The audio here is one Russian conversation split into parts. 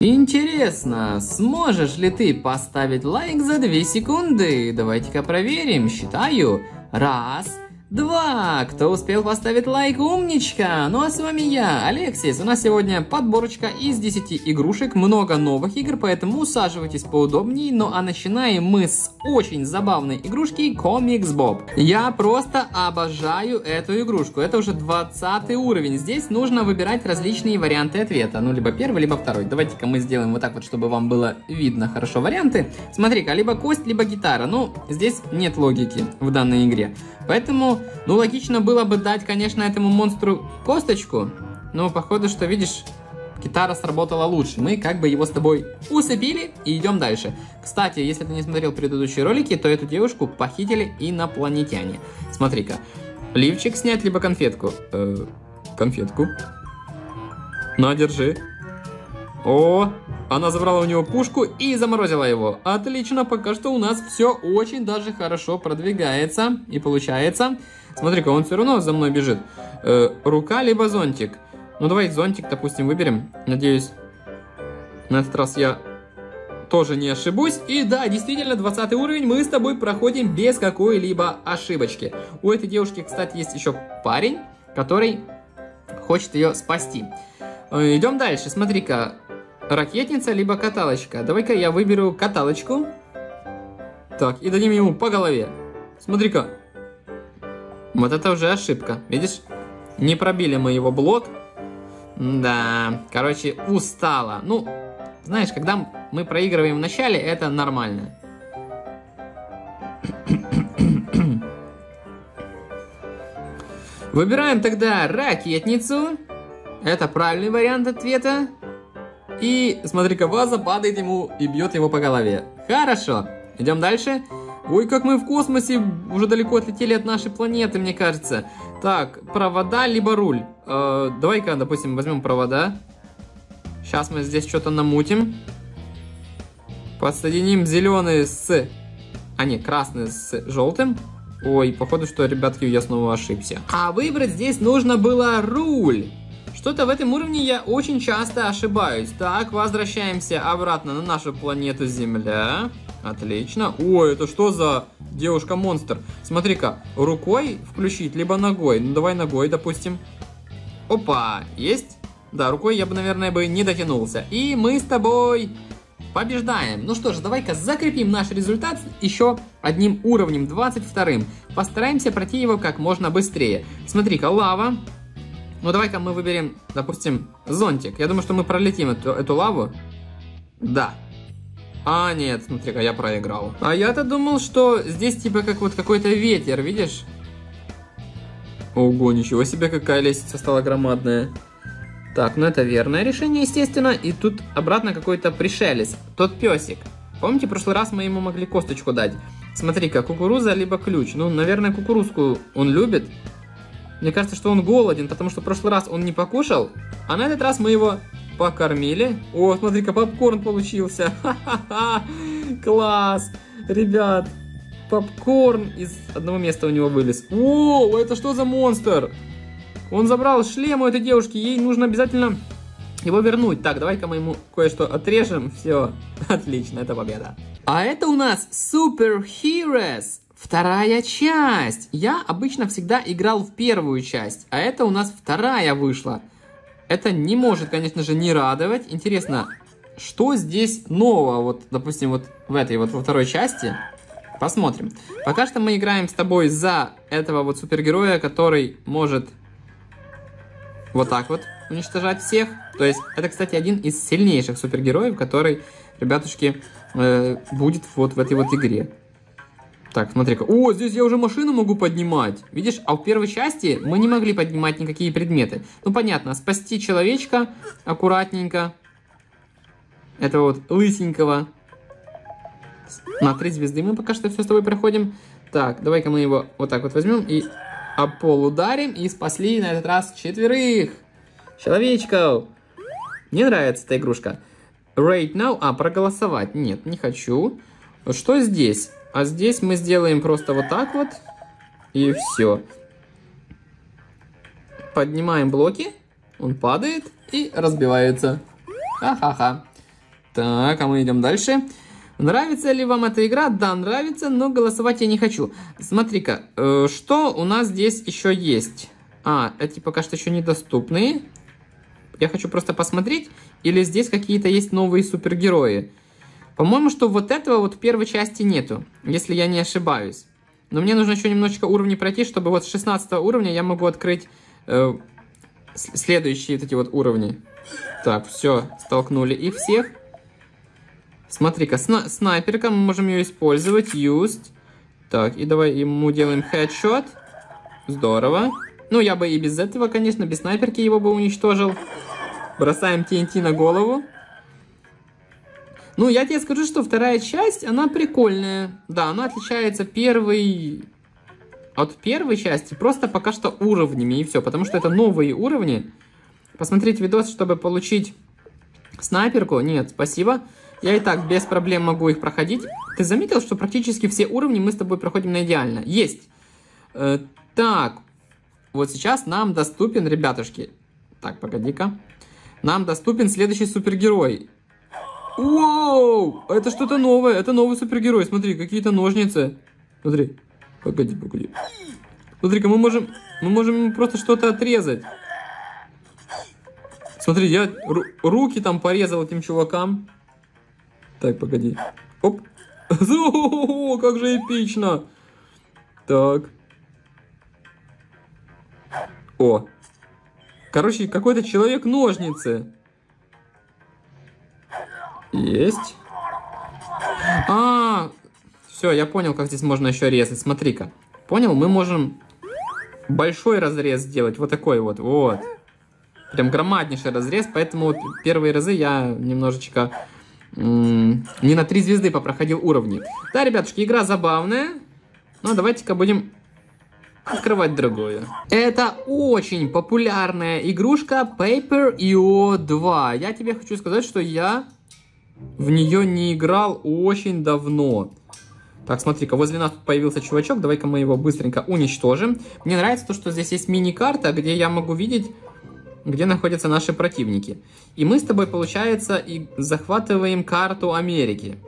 Интересно, сможешь ли ты поставить лайк за 2 секунды? Давайте-ка проверим. Считаю. 1, 2. Кто успел поставить лайк, умничка. Ну а с вами я, Алексис. У нас сегодня подборочка из 10 игрушек, много новых игр, поэтому усаживайтесь поудобнее. Ну а начинаем мы с очень забавной игрушки Comics Bob. Я просто обожаю эту игрушку. Это уже 20 уровень. Здесь нужно выбирать различные варианты ответа. Ну либо первый, либо второй. Давайте-ка мы сделаем вот так вот, чтобы вам было видно хорошо варианты. Смотри-ка, либо кость, либо гитара. Ну, здесь нет логики в данной игре. Поэтому, ну, логично было бы дать, конечно, этому монстру косточку. Но, походу, что, видишь, гитара сработала лучше. Мы как бы его с тобой усыпили и идем дальше. Кстати, если ты не смотрел предыдущие ролики, то эту девушку похитили инопланетяне. Смотри-ка. Лифчик снять, либо конфетку. Конфетку. На, держи. О, она забрала у него пушку и заморозила его. Отлично, пока что у нас все очень даже хорошо продвигается и получается. Смотри-ка, он все равно за мной бежит. Рука либо зонтик. Ну давай зонтик, допустим, выберем. Надеюсь, на этот раз я тоже не ошибусь. И да, действительно, 20 уровень мы с тобой проходим без какой-либо ошибочки. У этой девушки, кстати, есть еще парень, который хочет ее спасти. Идем дальше, смотри-ка. Ракетница, либо каталочка. Давай-ка я выберу каталочку. Так, и дадим ему по голове. Смотри-ка. Вот это уже ошибка. Видишь? Не пробили мы его блок. Да, короче, устала. Ну, знаешь, когда мы проигрываем в начале, это нормально. Выбираем тогда ракетницу. Это правильный вариант ответа. И смотри-ка, ваза падает ему и бьет его по голове. Хорошо, идем дальше. Ой, как мы в космосе уже далеко отлетели от нашей планеты, мне кажется. Так, провода либо руль. Давай-ка, допустим, возьмем провода. Сейчас мы здесь что-то намутим. Подсоединим зеленый с... А не, красный с желтым. Ой, походу, что, ребятки, я снова ошибся. А выбрать здесь нужно было руль. Что-то в этом уровне я очень часто ошибаюсь. Так, возвращаемся обратно на нашу планету Земля. Отлично. Ой, это что за девушка-монстр? Смотри-ка, рукой включить, либо ногой. Ну, давай ногой, допустим. Опа, есть? Да, рукой я бы, наверное, не дотянулся. И мы с тобой побеждаем. Ну что ж, давай-ка закрепим наш результат еще одним уровнем, 22-м. Постараемся пройти его как можно быстрее. Смотри-ка, лава. Ну, давай-ка мы выберем, допустим, зонтик. Я думаю, что мы пролетим эту лаву. Да. А, нет, смотри-ка, я проиграл. А я-то думал, что здесь типа как вот какой-то ветер, видишь? Ого, ничего себе, какая лестница стала громадная. Так, ну это верное решение, естественно. И тут обратно какой-то пришелец. Тот песик. Помните, в прошлый раз мы ему могли косточку дать? Смотри-ка, кукуруза либо ключ. Ну, наверное, кукурузку он любит. Мне кажется, что он голоден, потому что в прошлый раз он не покушал, а на этот раз мы его покормили. О, смотри-ка, попкорн получился. Ха-ха-ха, класс. Ребят, попкорн из одного места у него вылез. О, это что за монстр? Он забрал шлем у этой девушки, ей нужно обязательно его вернуть. Так, давай-ка мы ему кое-что отрежем. Все, отлично, это победа. А это у нас Super Heroes. Вторая часть. Я обычно всегда играл в первую часть, а это у нас вторая вышла. Это не может, конечно же, не радовать. Интересно, что здесь нового, вот, допустим, вот в этой вот во второй части? Посмотрим. Пока что мы играем с тобой за этого вот супергероя, который может вот так вот уничтожать всех. То есть, это, кстати, один из сильнейших супергероев, который, ребятушки, будет вот в этой вот игре. Так, смотри-ка. О, здесь я уже машину могу поднимать. Видишь, а в первой части мы не могли поднимать никакие предметы. Ну, понятно, спасти человечка аккуратненько. Этого вот лысенького. На 3 звезды мы пока что все с тобой проходим. Так, давай-ка мы его вот так вот возьмем и об пол ударим. И спасли на этот раз 4 человечков. Мне нравится эта игрушка. Right now. А, проголосовать. Нет, не хочу. Что здесь? А здесь мы сделаем просто вот так вот. И все. Поднимаем блоки. Он падает и разбивается. Ха-ха-ха. Так, а мы идем дальше. Нравится ли вам эта игра? Да, нравится, но голосовать я не хочу. Смотри-ка, что у нас здесь еще есть? Эти пока что еще недоступны. Я хочу просто посмотреть, или здесь какие-то есть новые супергерои. По-моему, что вот этого вот в первой части нету, если я не ошибаюсь. Но мне нужно еще немножечко уровней пройти, чтобы вот с 16 уровня я могу открыть следующие вот эти вот уровни. Так, все, столкнули их всех. Смотри-ка, снайперка, мы можем ее использовать, used. Так, и давай ему делаем headshot. Здорово. Ну, я бы и без этого, конечно, без снайперки его бы уничтожил. Бросаем TNT на голову. Ну, я тебе скажу, что вторая часть, она прикольная. Да, она отличается от первой части просто пока что уровнями, и все. Потому что это новые уровни. Посмотреть видос, чтобы получить снайперку? Нет, спасибо. Я и так без проблем могу их проходить. Ты заметил, что практически все уровни мы с тобой проходим на идеально? Есть. Так. Вот сейчас нам доступен, ребятушки. Так, погоди-ка. Нам доступен следующий супергерой. Воу! Это что-то новое. Это новый супергерой. Смотри, какие-то ножницы. Смотри. Погоди. Смотри-ка, мы можем ему просто что-то отрезать. Смотри, я руки там порезал этим чувакам. Так, погоди. Оп. О, как же эпично. Так. О. Короче, какой-то человек-ножницы. Есть. Все, я понял, как здесь можно еще резать. Смотри-ка. Понял? Мы можем большой разрез сделать. Вот такой вот. Вот. Прям громаднейший разрез. Поэтому вот первые разы я немножечко не на 3 звезды попроходил уровни. Да, ребятушки, игра забавная. Но давайте-ка будем открывать другую. Это очень популярная игрушка Paper.io 2. Я тебе хочу сказать, что я в нее не играл очень давно. Так, смотри-ка, возле нас тут появился чувачок. Давай-ка мы его быстренько уничтожим. Мне нравится то, что здесь есть мини-карта, где я могу видеть, где находятся наши противники. И мы с тобой, получается, и захватываем карту Америки.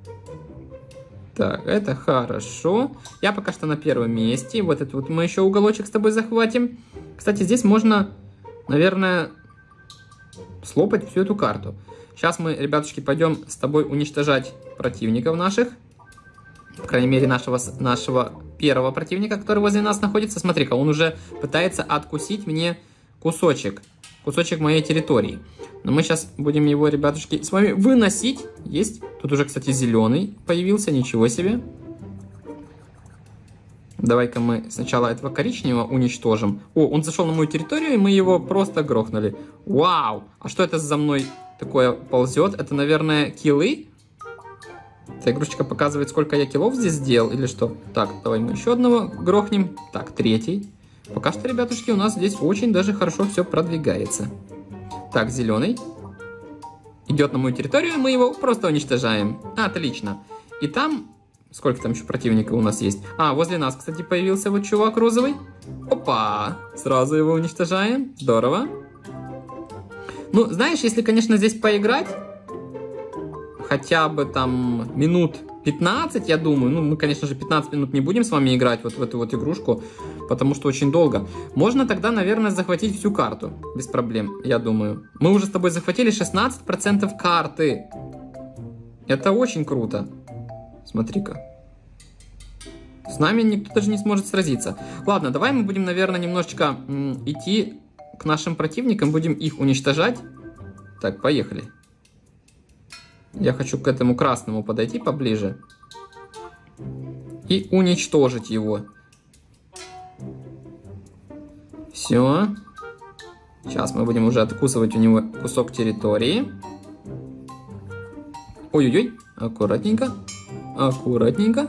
Так, это хорошо. Я пока что на первом месте. Вот этот вот мы еще уголочек с тобой захватим. Кстати, здесь можно, наверное, слопать всю эту карту. Сейчас мы, ребятушки, пойдем с тобой уничтожать противников наших. По крайней мере, нашего первого противника, который возле нас находится. Смотри-ка, он уже пытается откусить мне кусочек моей территории. Но мы сейчас будем его, ребятушки, с вами выносить. Есть. Тут уже, кстати, зеленый появился. Ничего себе. Давай-ка мы сначала этого коричневого уничтожим. О, он зашел на мою территорию, и мы его просто грохнули. Вау! А что это за мной такое ползет? Это, наверное, киллы? Эта игрушечка показывает, сколько я киллов здесь сделал, или что? Так, давай мы еще одного грохнем. Так, третий. Пока что, ребятушки, у нас здесь очень даже хорошо все продвигается. Так, зеленый. Идет на мою территорию, мы его просто уничтожаем. Отлично. И там... Сколько там еще противников у нас есть? Возле нас, кстати, появился вот чувак розовый. Опа! Сразу его уничтожаем. Здорово. Ну, знаешь, если, конечно, здесь поиграть... Хотя бы там минут 15, я думаю. Ну, мы, конечно же, 15 минут не будем с вами играть вот в эту вот игрушку, потому что очень долго. Можно тогда, наверное, захватить всю карту. Без проблем, я думаю. Мы уже с тобой захватили 16% карты. Это очень круто. Смотри-ка. С нами никто даже не сможет сразиться. Ладно, давай мы будем, наверное, немножечко идти к нашим противникам. Будем их уничтожать. Так, поехали. Я хочу к этому красному подойти поближе и уничтожить его. Все. Сейчас мы будем уже откусывать у него кусок территории. Ой-ой-ой, аккуратненько, аккуратненько.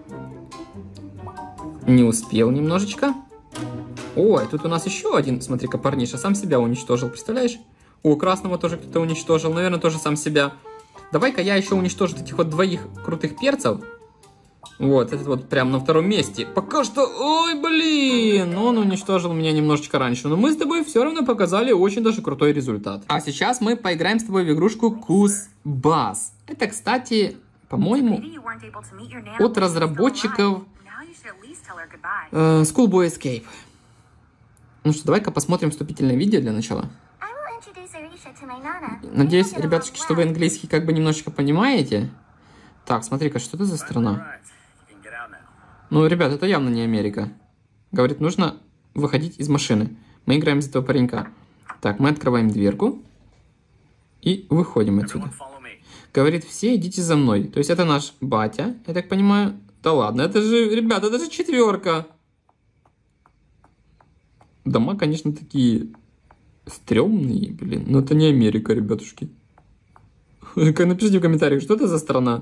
Не успел немножечко. Ой, тут у нас еще один, смотри-ка, парниша сам себя уничтожил, представляешь? О, красного тоже кто-то уничтожил, наверное, тоже сам себя. Давай-ка я еще уничтожу этих вот двоих крутых перцев. Вот, этот вот прям на втором месте. Пока что... Ой, блин! Он уничтожил меня немножечко раньше. Но мы с тобой все равно показали очень даже крутой результат. А сейчас мы поиграем с тобой в игрушку Кузбасс. Это, кстати, по-моему, от разработчиков Schoolboy Escape. Ну что, давай-ка посмотрим вступительное видео для начала. Надеюсь, ребятушки, что вы английский как бы немножечко понимаете. Так, смотри-ка, что это за страна? Ну, ребят, это явно не Америка. Говорит, нужно выходить из машины. Мы играем за этого паренька. Так, мы открываем дверку. И выходим отсюда. Говорит, все идите за мной. То есть это наш батя, я так понимаю. Да ладно, это же, ребята, это же 4. Дома, конечно, такие стрёмные, блин. Но это не Америка, ребятушки. Напишите в комментариях, что это за страна.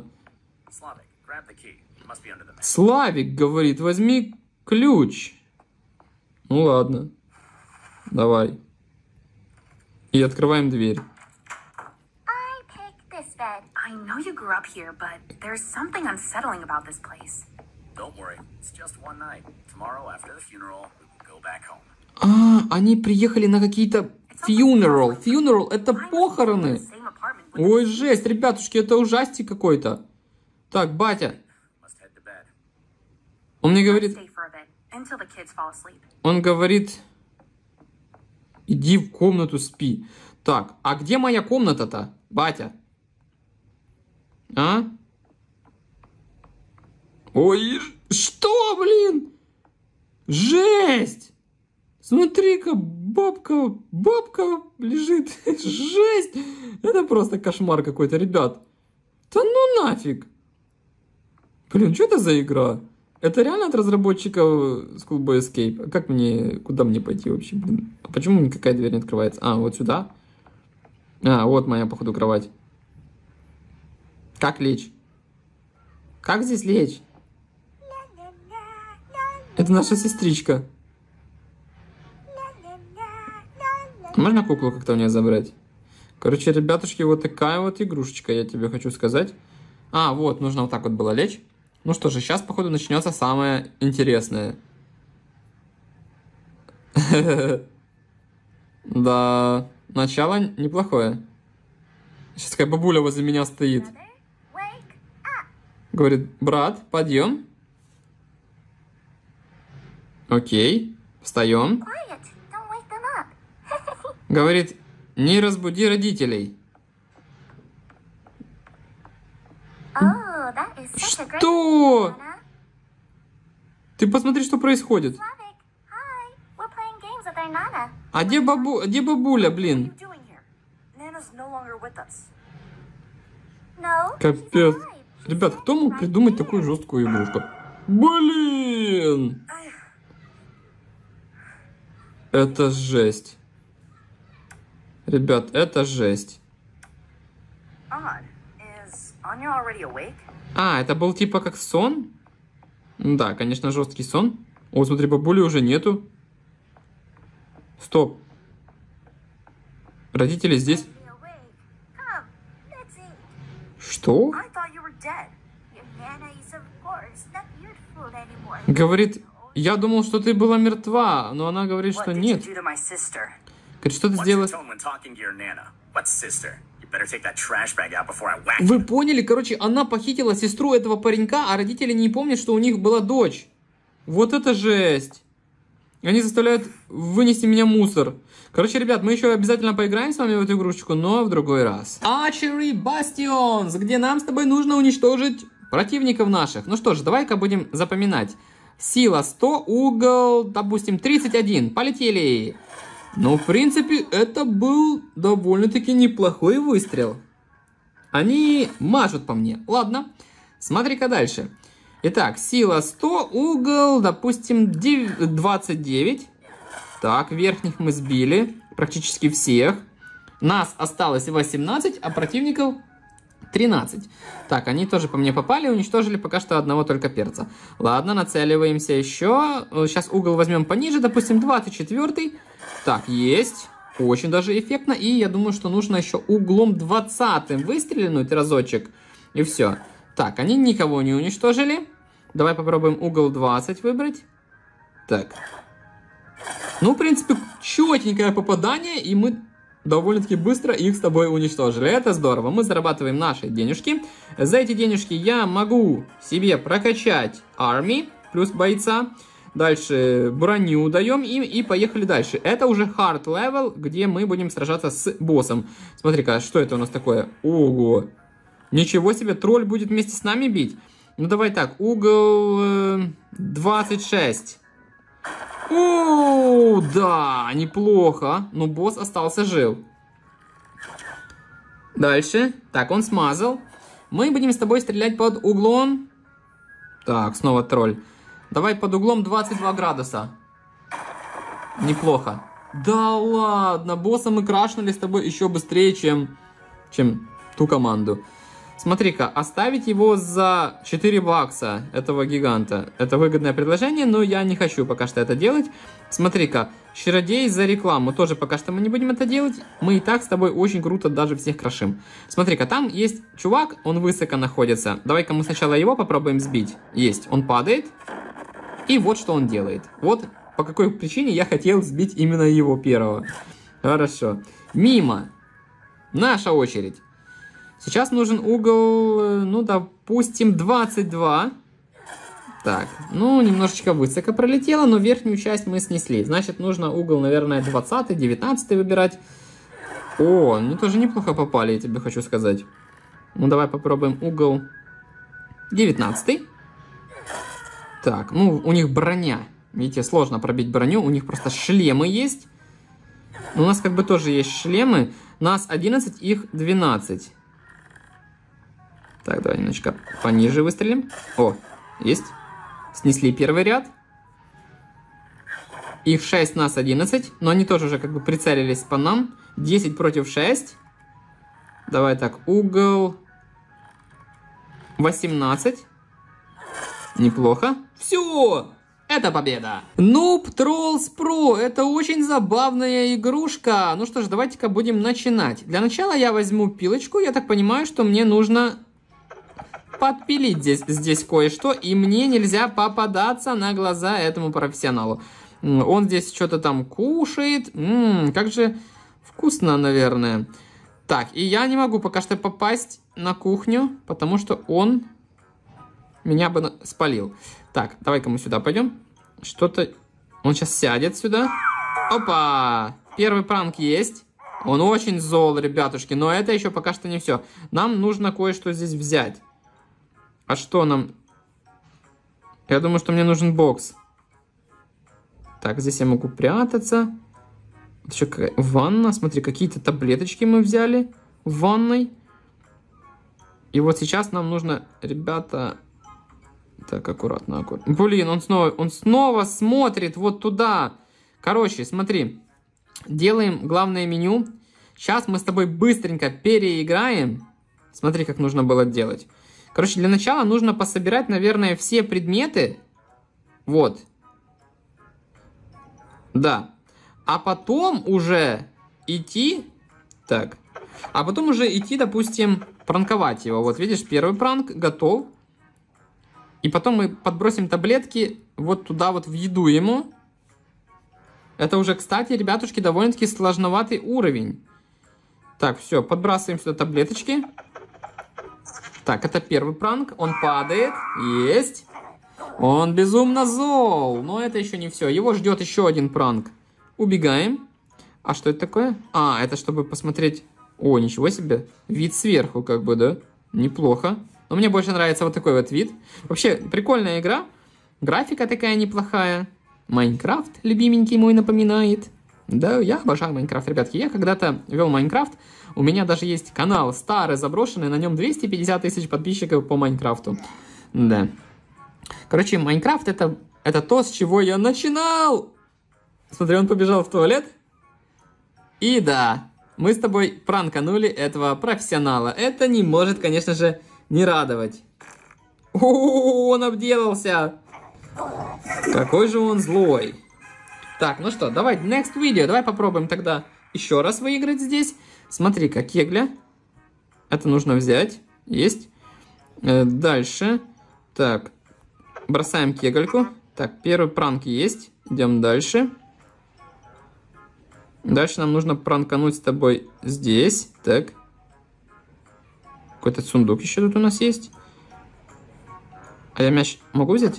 Славик говорит, возьми ключ. Ну ладно. Давай. И открываем дверь. А, они приехали на какие-то funeral. Funeral — это похороны. Ой, жесть, ребятушки, это ужастик какой-то. Так, батя. Он мне говорит... Он говорит... Иди в комнату, спи. Так, а где моя комната-то, батя? А? Ой, что, блин? Жесть! Смотри-ка, бабка лежит. Жесть! Это просто кошмар какой-то, ребят. Да ну нафиг! Блин, что это за игра? Это реально от разработчиков Schoolboy Escape? А как мне, куда мне пойти вообще, блин? А почему никакая дверь не открывается? А, вот сюда? А, вот моя, походу, кровать. Как лечь? Как здесь лечь? Это наша сестричка. Можно куклу как-то у нее забрать? Короче, ребятушки, вот такая вот игрушечка, я тебе хочу сказать. А, вот, нужно вот так вот было лечь. Ну что же, сейчас, походу, начнется самое интересное. Да, начало неплохое. Сейчас такая бабуля возле меня стоит. Говорит, брат, подъем. Окей, встаем. Говорит, не разбуди родителей. Что? Ты посмотри, что происходит. А где бабуля, блин? Капец. Ребят, кто мог придумать такую жесткую игрушку? Блин! Это жесть. Ребят, это жесть. А, это был типа как сон? Да, конечно, жесткий сон. О, смотри, бабули уже нету. Стоп. Родители здесь. Что? Говорит, я думал, что ты была мертва, но она говорит, что нет. Говорит, что ты сделала? Вы поняли? Короче, она похитила сестру этого паренька, а родители не помнят, что у них была дочь. Вот это жесть. Они заставляют вынести меня мусор. Короче, ребят, мы еще обязательно поиграем с вами в эту игрушечку, но в другой раз. Archery Bastions, где нам с тобой нужно уничтожить противников наших. Ну что ж, давай-ка будем запоминать. Сила 100, угол, допустим, 31. Полетели. Ну, в принципе, это был довольно-таки неплохой выстрел. Они мажут по мне. Ладно, смотри-ка дальше. Итак, сила 100, угол, допустим, 29. Так, верхних мы сбили, практически всех. Нас осталось 18, а противников 13. Так, они тоже по мне попали, уничтожили пока что одного только перца. Ладно, нацеливаемся еще. Сейчас угол возьмем пониже, допустим, 24. Так, есть. Очень даже эффектно. И я думаю, что нужно еще углом 20 выстрелить разочек. И все. Так, они никого не уничтожили. Давай попробуем угол 20 выбрать. Так. Ну, в принципе, четенькое попадание, и мы довольно-таки быстро их с тобой уничтожили. Это здорово. Мы зарабатываем наши денежки. За эти денежки я могу себе прокачать армии, плюс бойца. Дальше броню даем им и поехали дальше. Это уже hard level, где мы будем сражаться с боссом. Смотри-ка, что это у нас такое? Ого! Ничего себе, тролль будет вместе с нами бить. Ну давай так, угол 26. О, да, неплохо. Но босс остался жив. Дальше. Так, он смазал. Мы будем с тобой стрелять под углом. Так, снова тролль. Давай под углом 22 градуса. Неплохо. Да ладно, босса мы крашнули с тобой еще быстрее, чем ту команду. Смотри-ка, оставить его за 4 бакса, этого гиганта. Это выгодное предложение, но я не хочу пока что это делать. Смотри-ка, чародей за рекламу. Тоже пока что мы не будем это делать. Мы и так с тобой очень круто даже всех крошим. Смотри-ка, там есть чувак, он высоко находится. Давай-ка мы сначала его попробуем сбить. Есть, он падает. И вот что он делает. Вот по какой причине я хотел сбить именно его первого. Хорошо. Мимо. Наша очередь. Сейчас нужен угол, ну, допустим, 22. Так, ну, немножечко высоко пролетело, но верхнюю часть мы снесли. Значит, нужно угол, наверное, 20, 19 выбирать. О, ну, тоже неплохо попали, я тебе хочу сказать. Ну, давай попробуем угол 19. Так, ну, у них броня. Видите, сложно пробить броню, у них просто шлемы есть. У нас как бы тоже есть шлемы. Нас 11, их 12. Так, давай немножечко пониже выстрелим. О, есть. Снесли первый ряд. Их 6, нас 11. Но они тоже уже как бы прицелились по нам. 10 против 6. Давай так, угол 18. Неплохо. Все! Это победа! Noob Trolls Pro. Это очень забавная игрушка. Ну что ж, давайте-ка будем начинать. Для начала я возьму пилочку. Я так понимаю, что мне нужно подпилить здесь кое-что. И мне нельзя попадаться на глаза этому профессионалу. Он здесь что-то там кушает. Как же вкусно, наверное. Так, и я не могу пока что попасть на кухню, потому что он меня бы спалил. Так, давай-ка мы сюда пойдем. Что-то... Он сейчас сядет сюда. Опа! Первый пранк есть. Он очень зол, ребятушки. Но это еще пока что не все. Нам нужно кое-что здесь взять. А что нам... Я думаю, что мне нужен бокс. Так, здесь я могу прятаться. Еще какая... Ванна. Смотри, какие-то таблеточки мы взяли в ванной. И вот сейчас нам нужно, ребята... Так, аккуратно, аккуратно. Блин, он снова смотрит вот туда. Короче, смотри. Делаем главное меню. Сейчас мы с тобой быстренько переиграем. Смотри, как нужно было делать. Короче, для начала нужно пособирать, наверное, все предметы. Вот. Да. А потом уже идти... Так. А потом уже идти, допустим, пранковать его. Вот видишь, первый пранк готов. И потом мы подбросим таблетки вот туда вот в еду ему. Это уже, кстати, ребятушки, довольно-таки сложноватый уровень. Так, все, подбрасываем сюда таблеточки. Так, это первый пранк. Он падает. Есть. Он безумно зол. Но это еще не все. Его ждет еще один пранк. Убегаем. А что это такое? А, это чтобы посмотреть... О, ничего себе. Вид сверху, как бы, да? Неплохо. Но мне больше нравится вот такой вот вид. Вообще, прикольная игра. Графика такая неплохая. Майнкрафт, любименький мой, напоминает. Да, я обожаю Майнкрафт, ребятки. Я когда-то вел Майнкрафт. У меня даже есть канал старый, заброшенный. На нем 250 тысяч подписчиков по Майнкрафту. Да. Короче, Майнкрафт это то, с чего я начинал. Смотри, он побежал в туалет. И да, мы с тобой пранканули этого профессионала. Это не может, конечно же, не радовать. О, он обделался. Какой же он злой. Так, ну что, давай, next video. Давай попробуем тогда еще раз выиграть здесь. Смотри-ка, кегля. Это нужно взять. Есть. Дальше. Так. Бросаем кегальку. Так, первый пранк есть. Идем дальше. Дальше нам нужно пранкануть с тобой здесь. Так. Какой-то сундук еще тут у нас есть. А я мяч могу взять?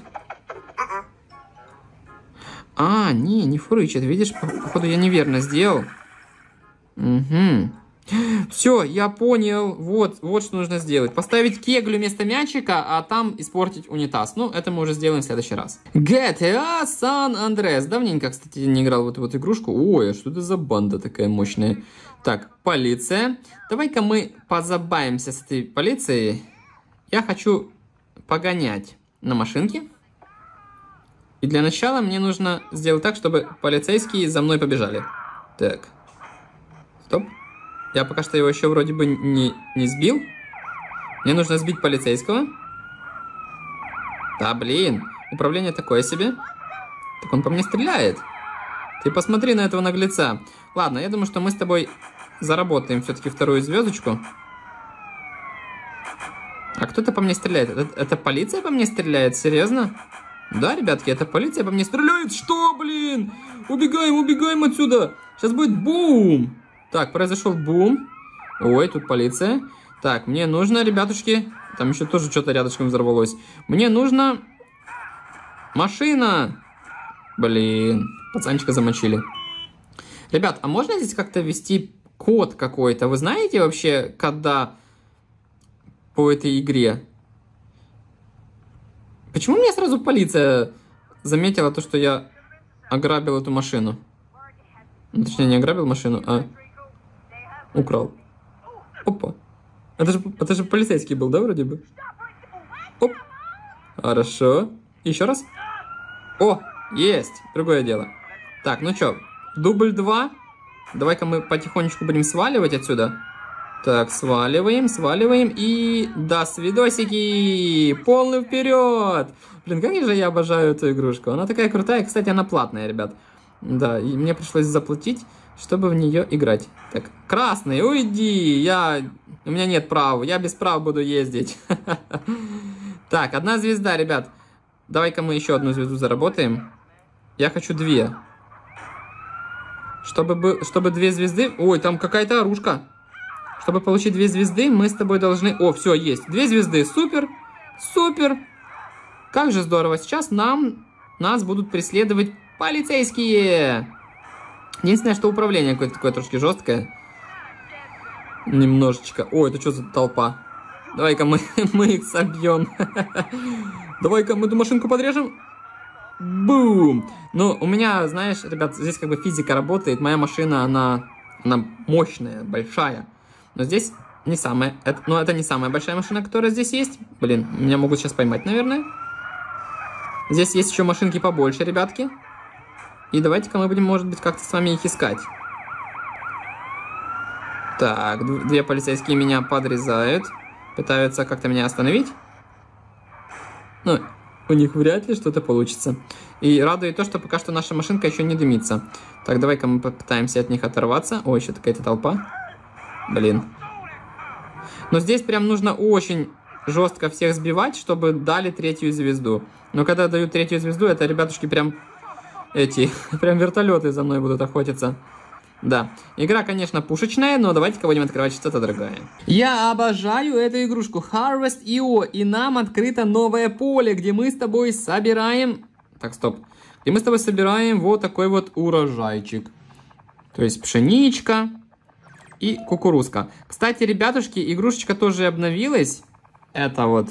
А, не фурычит. Видишь, походу я неверно сделал. Угу. Все, я понял. Вот что нужно сделать. Поставить кеглю вместо мячика, а там испортить унитаз. Ну, это мы уже сделаем в следующий раз. GTA San Andreas. Давненько, кстати, не играл в эту вот игрушку. Ой, а что это за банда такая мощная? Так, полиция. Давай-ка мы позабавимся с этой полицией. Я хочу погонять на машинке. И для начала мне нужно сделать так, чтобы полицейские за мной побежали. Так. Стоп. Я пока что его еще вроде бы не сбил. Мне нужно сбить полицейского. Да, блин. Управление такое себе. Так он по мне стреляет. Ты посмотри на этого наглеца. Ладно, я думаю, что мы с тобой заработаем все-таки вторую звездочку. А кто-то по мне стреляет. Это полиция по мне стреляет? Серьезно? Да, ребятки, это полиция по мне стреляет. Что, блин? Убегаем отсюда. Сейчас будет бум. Так, произошел бум. Ой, тут полиция. Так, мне нужно, ребятушки... Там еще тоже что-то рядышком взорвалось. Мне нужно... Машина. Блин, пацанчика замочили. Ребят, а можно здесь как-то ввести код какой-то? Вы знаете вообще, когда по этой игре? Почему мне сразу полиция заметила то, что я ограбил эту машину? Ну, точнее, не ограбил машину, а украл. Опа. Это же полицейский был, да, вроде бы? Оп. Хорошо. Еще раз. О, есть. Другое дело. Так, ну что, дубль 2. Давай-ка мы потихонечку будем сваливать отсюда. Так, сваливаем. И до свидосики. Полный вперед. Блин, как же я обожаю эту игрушку. Она такая крутая. Кстати, она платная, ребят. Да, и мне пришлось заплатить, чтобы в нее играть. Так, красный, уйди. У меня нет прав. Я без прав буду ездить. Так, 1 звезда, ребят. Давай-ка мы еще 1 звезду заработаем. Я хочу 2. Чтобы 2 звезды... Ой, там какая-то оружка. Чтобы получить 2 звезды, мы с тобой должны... О, все, есть. 2 звезды. Супер. Супер. Как же здорово. Сейчас нас будут преследовать полицейские. Единственное, что управление какое-то такое трошки жесткое. Немножечко. О, это что за толпа? Давай-ка мы их собьем. Давай-ка мы эту машинку подрежем. Бум! Ну, у меня, знаешь, ребят, здесь как бы физика работает. Моя машина, она мощная, большая. Но здесь не самая... это не самая большая машина, которая здесь есть. Блин, меня могут сейчас поймать, наверное. Здесь есть еще машинки побольше, ребятки. И давайте-ка мы будем, может быть, как-то с вами их искать. Так, 2 полицейские меня подрезают. Пытаются как-то меня остановить. Ну, у них вряд ли что-то получится. И радует то, что пока что наша машинка еще не дымится. Так, давай-ка мы попытаемся от них оторваться. Ой, еще какая-то толпа. Блин. Но здесь прям нужно очень жестко всех сбивать, чтобы дали 3-ю звезду. Но когда дают 3-ю звезду, это, ребятушки, прям прям вертолеты за мной будут охотиться. Да, игра, конечно, пушечная, но давайте-ка будем открывать что-то другое. Я обожаю эту игрушку Harvest.io, и нам открыто новое поле, где мы с тобой собираем... Так, стоп. Где мы с тобой собираем вот такой вот урожайчик. То есть пшеничка и кукурузка. Кстати, ребятушки, игрушечка тоже обновилась. Это вот.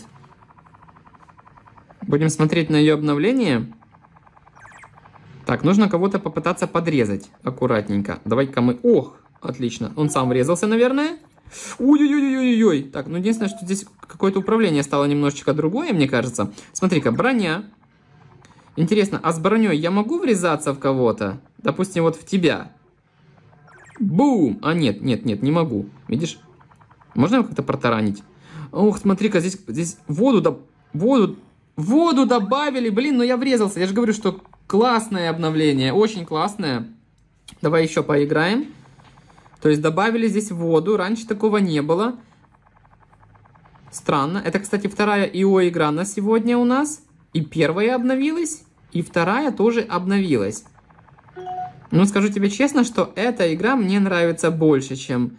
Будем смотреть на ее обновление. Так, нужно кого-то попытаться подрезать аккуратненько. Давай-ка мы... Ох, отлично. Он сам врезался, наверное. Ой-ой-ой-ой-ой. Так, ну единственное, что здесь какое-то управление стало немножечко другое, мне кажется. Смотри-ка, броня. Интересно, а с броней я могу врезаться в кого-то? Допустим, вот в тебя. Бум! А нет, не могу. Видишь? Можно его как-то протаранить? Ух, смотри-ка, здесь воду добавили. Блин, ну я врезался. Я же говорю, что классное обновление. Очень классное. Давай еще поиграем. То есть добавили здесь воду. Раньше такого не было. Странно. Это, кстати, 2-я ИО игра на сегодня у нас. И первая обновилась, и вторая тоже обновилась. Но скажу тебе честно, что эта игра мне нравится больше, чем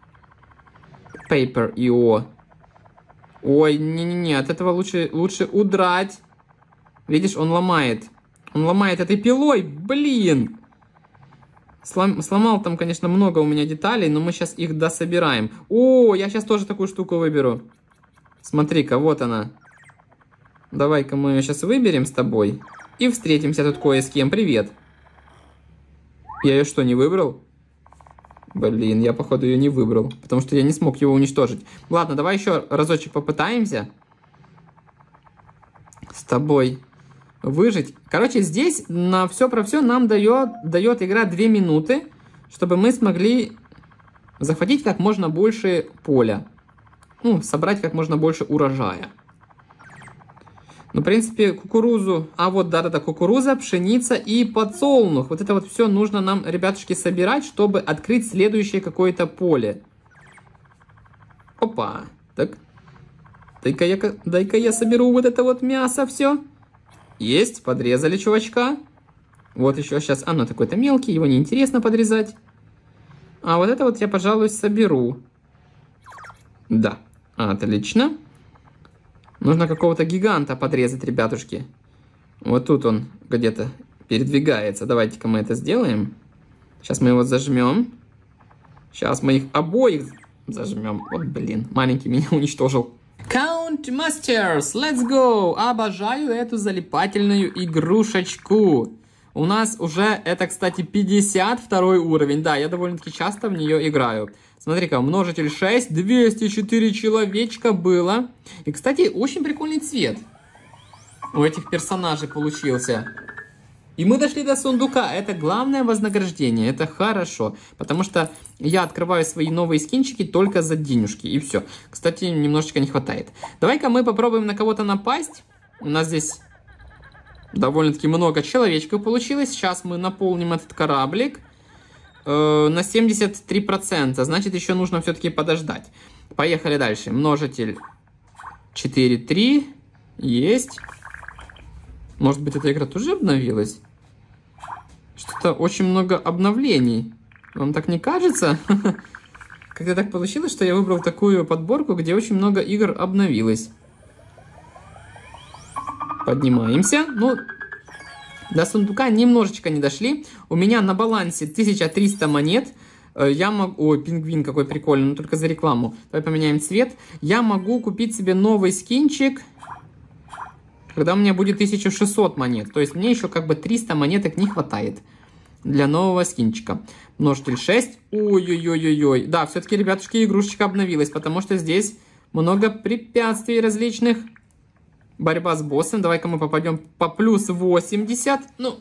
Paper.io. Ой, не-не-не, от этого лучше удрать. Видишь, он ломает. Он ломает этой пилой, блин. Сломал там, конечно, много у меня деталей, но мы сейчас их дособираем. О, я сейчас тоже такую штуку выберу. Смотри-ка, вот она. Давай-ка мы ее сейчас выберем с тобой. И встретимся тут кое с кем. Привет. Я ее что, не выбрал? Блин, я, походу, ее не выбрал. Потому что я не смог его уничтожить. Ладно, давай еще разочек попытаемся. С тобой выжить. Короче, здесь на все про все нам дает игра 2 минуты, чтобы мы смогли захватить как можно больше поля. Ну, собрать как можно больше урожая. Ну, в принципе, кукурузу... А вот, да-да-да, кукуруза, пшеница и подсолнух. Вот это вот все нужно нам, ребятушки, собирать, чтобы открыть следующее какое-то поле. Опа. Так. Дай-ка я соберу вот это вот мясо все. Есть, подрезали чувачка. Вот еще сейчас... А, ну, такой-то мелкий, его неинтересно подрезать. А вот это вот я, пожалуй, соберу. Да, отлично. Нужно какого-то гиганта подрезать, ребятушки. Вот тут он где-то передвигается. Давайте-ка мы это сделаем. Сейчас мы его зажмем. Сейчас мы их обоих зажмем. Вот, блин, маленький меня уничтожил. Count Masters, let's go! Обожаю эту залипательную игрушечку. У нас уже, это, кстати, 52 уровень. Да, я довольно-таки часто в нее играю. Смотри-ка, умножитель 6, 204 человечка было. И, кстати, очень прикольный цвет у этих персонажей получился. И мы дошли до сундука. Это главное вознаграждение. Это хорошо. Потому что я открываю свои новые скинчики только за денежки. И все. Кстати, немножечко не хватает. Давай-ка мы попробуем на кого-то напасть. У нас здесь довольно-таки много человечков получилось. Сейчас мы наполним этот кораблик на 73%. Значит, еще нужно все-таки подождать. Поехали дальше. Множитель 4, 3. Есть. Может быть, эта игра тоже обновилась? Что-то очень много обновлений. Вам так не кажется? Когда так получилось, что я выбрал такую подборку, где очень много игр обновилось. Поднимаемся. Ну, до сундука немножечко не дошли. У меня на балансе 1300 монет. Я могу... Ой, пингвин какой прикольный, но только за рекламу. Давай поменяем цвет. Я могу купить себе новый скинчик, когда у меня будет 1600 монет. То есть мне еще как бы 300 монеток не хватает для нового скинчика. Множитель 6. Ой-ой-ой-ой-ой. Да, все-таки, ребятушки, игрушечка обновилась, потому что здесь много препятствий различных. Борьба с боссом. Давай-ка мы попадем по плюс 80. Ну,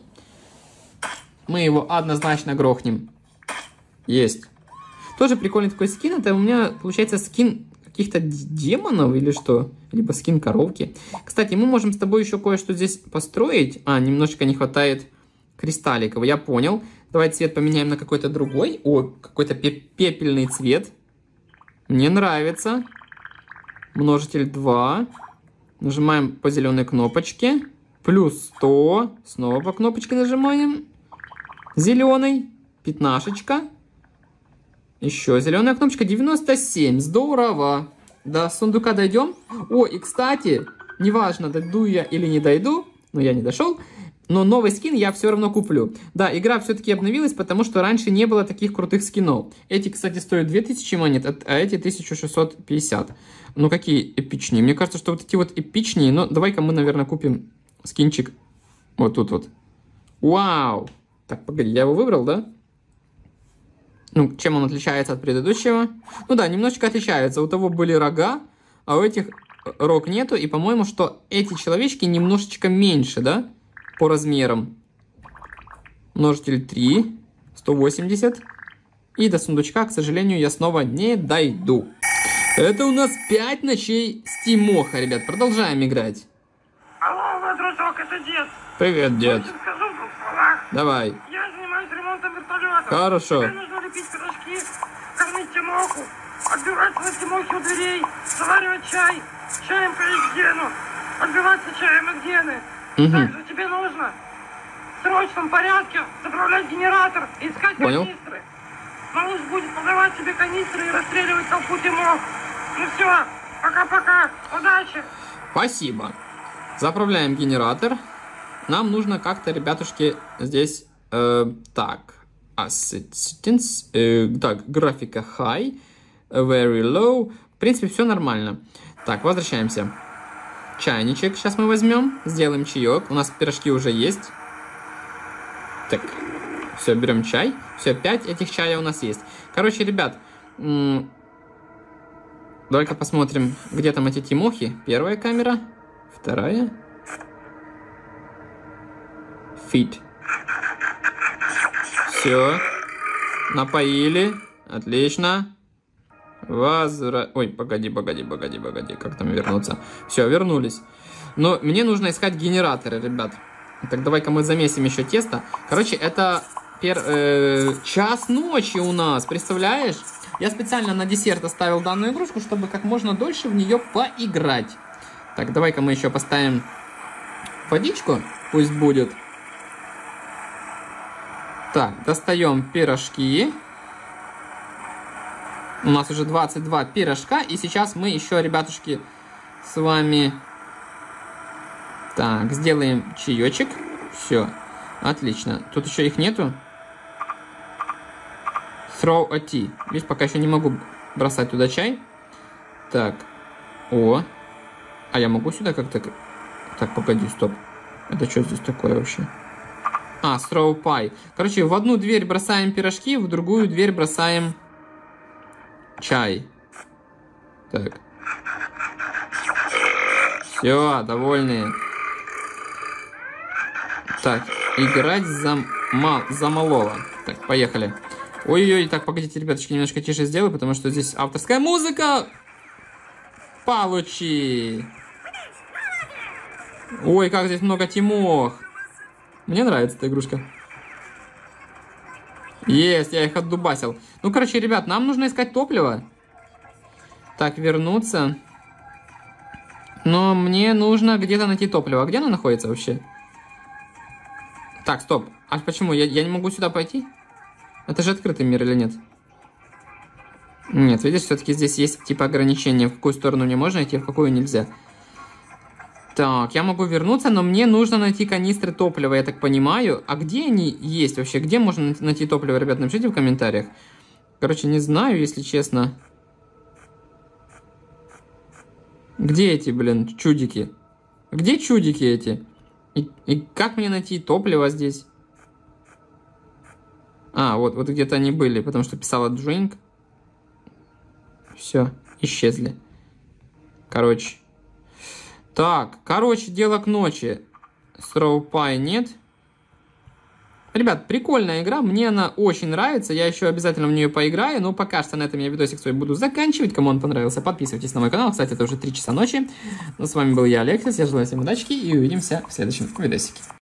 мы его однозначно грохнем. Есть. Тоже прикольный такой скин. Это у меня, получается, скин каких-то демонов или что? Либо скин коровки. Кстати, мы можем с тобой еще кое-что здесь построить. А, немножечко не хватает кристалликов. Я понял. Давай цвет поменяем на какой-то другой. О, какой-то пепельный цвет. Мне нравится. Множитель 2. Нажимаем по зеленой кнопочке. Плюс 100. Снова по кнопочке нажимаем. Зеленый. Пятнашечка. Еще зеленая кнопочка. 97. Здорово. До сундука дойдем. О, и кстати, неважно, дойду я или не дойду. Но я не дошел. Но новый скин я все равно куплю. Да, игра все-таки обновилась, потому что раньше не было таких крутых скинов. Эти, кстати, стоят 2000 монет, а эти 1650. Ну, какие эпичнее. Мне кажется, что вот эти вот эпичнее. Но давай-ка мы, наверное, купим скинчик вот тут вот. Вау! Так, погоди, я его выбрал, да? Ну, чем он отличается от предыдущего? Ну да, немножечко отличается. У того были рога, а у этих рог нету. И, по-моему, что эти человечки немножечко меньше, да? По размерам. Множитель 3. 180. И до сундучка, к сожалению, я снова не дойду. Это у нас 5 ночей Стимоха, ребят. Продолжаем играть. Алло, дружок, это дед. Привет, дед. Скажу в двух словах. Давай. Я занимаюсь ремонтом вертолета. Хорошо. Теперь нужно лепить пирожки, кормить Тимоху, отбирать на Тимохе у дверей, заваривать чай, чаем поить Гену. отбиваться чаем и гены. Также тебе нужно в срочном порядке заправлять генератор и искать канистры. Малыш будет подавать тебе канистры и расстреливать толпу Тимов. Ну все, пока-пока, удачи. Спасибо. Заправляем генератор. Нам нужно как-то, ребятушки, здесь... так, assistance, так, графика high, very low. В принципе, все нормально. Так, возвращаемся. Чайничек сейчас мы возьмем, сделаем чаек. У нас пирожки уже есть. Так, все, берем чай. Все, 5 этих чая у нас есть. Короче, ребят, давай-ка посмотрим, где там эти тимохи. Первая камера, вторая. Feed. Все, напоили, отлично. Ой, погоди, как там вернуться? Все, вернулись. Но мне нужно искать генераторы, ребят. Так, давай-ка мы замесим еще тесто. Короче, это час ночи у нас, представляешь? Я специально на десерт оставил данную игрушку, чтобы как можно дольше в нее поиграть. Так, давай-ка мы еще поставим водичку, пусть будет. Так, достаем пирожки. У нас уже 22 пирожка. И сейчас мы еще, ребятушки, с вами... Так, сделаем чаечек. Все, отлично. Тут еще их нету. Throw a tea. Видишь, пока еще не могу бросать туда чай. Так, о. А я могу сюда как-то... Так, погоди, стоп. Это что здесь такое вообще? А, throw pie. Короче, в одну дверь бросаем пирожки, в другую дверь бросаем чай. Так. Все, довольные. Так, играть за малого. Так, поехали. Ой-ой-ой, так, погодите, ребяточки, немножко тише сделаю, потому что здесь авторская музыка. Получи. Ой, как здесь много тимох. Мне нравится эта игрушка. Есть, я их отдубасил. Ну, короче, ребят, нам нужно искать топливо. Так, вернуться. Но мне нужно где-то найти топливо. А где оно находится вообще? Так, стоп. А почему? Я не могу сюда пойти? Это же открытый мир или нет? Нет, видишь, все-таки здесь есть типа ограничения. В какую сторону мне можно идти, в какую нельзя. Так, я могу вернуться, но мне нужно найти канистры топлива, я так понимаю. А где они есть вообще? Где можно найти топливо, ребят? Напишите в комментариях. Короче, не знаю, если честно. Где эти, блин, чудики? Где чудики эти? И как мне найти топливо здесь? А, вот где-то они были, потому что писала drink. Все, исчезли. Короче. Так, короче, дело к ночи. Throw pie нет. Ребят, прикольная игра, мне она очень нравится, я еще обязательно в нее поиграю, но пока что на этом я видосик свой буду заканчивать. Кому он понравился, подписывайтесь на мой канал, кстати, это уже 3 часа ночи. Ну, с вами был я, Алексис, я желаю всем удачи и увидимся в следующем видосике.